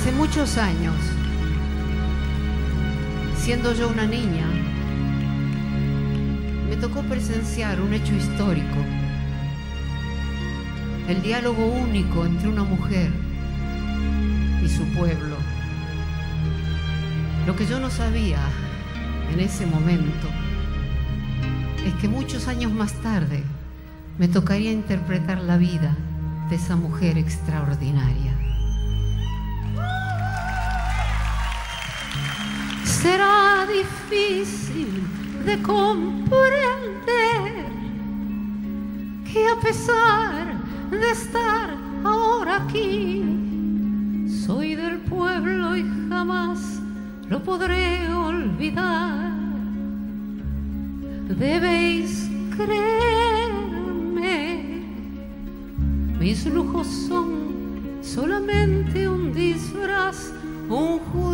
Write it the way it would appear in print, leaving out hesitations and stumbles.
Hace muchos años, siendo yo una niña, me tocó presenciar un hecho histórico, el diálogo único entre una mujer y su pueblo. Lo que yo no sabía en ese momento es que muchos años más tarde me tocaría interpretar la vida de esa mujer extraordinaria. Será difícil de comprender que a pesar de estar ahora aquí, soy del pueblo y jamás lo podré olvidar. Debéis creerme, mis lujos son solamente un disfraz, un juego